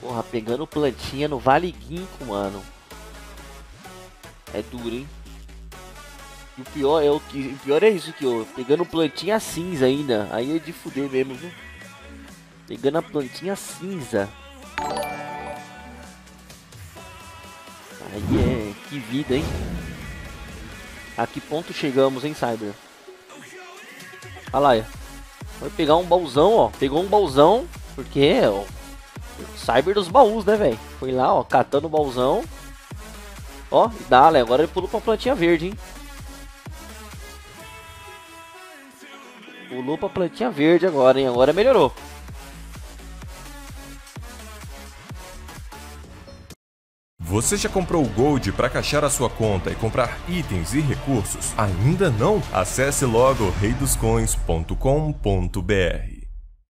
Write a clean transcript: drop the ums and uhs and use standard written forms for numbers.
Porra, pegando plantinha no Vale Ginkgo, mano. É duro, hein? E o pior é isso aqui, ó. Pegando plantinha cinza ainda. Aí é de fuder mesmo, viu? Pegando a plantinha cinza. Aí é... Que vida, hein? A que ponto chegamos, hein, Cyber? Olha lá, ó. Vai pegar um baúzão, ó. Pegou um baúzão. Porque, ó... Cyber dos baús, né, velho? Foi lá, ó. Catando o baúzão. Ó, dá, agora ele pulou pra plantinha verde, hein? Pulou pra plantinha verde agora, hein? Agora melhorou. Você já comprou o Gold para caixar a sua conta e comprar itens e recursos? Ainda não? Acesse logo reidoscoins.com.br.